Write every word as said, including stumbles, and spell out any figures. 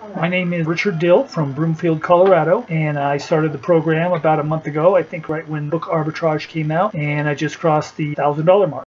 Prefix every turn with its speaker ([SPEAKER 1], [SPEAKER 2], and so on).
[SPEAKER 1] My name is Richard Dill from Broomfield, Colorado, and I started the program about a month ago, I think right when book arbitrage came out, and I just crossed the one thousand dollar mark.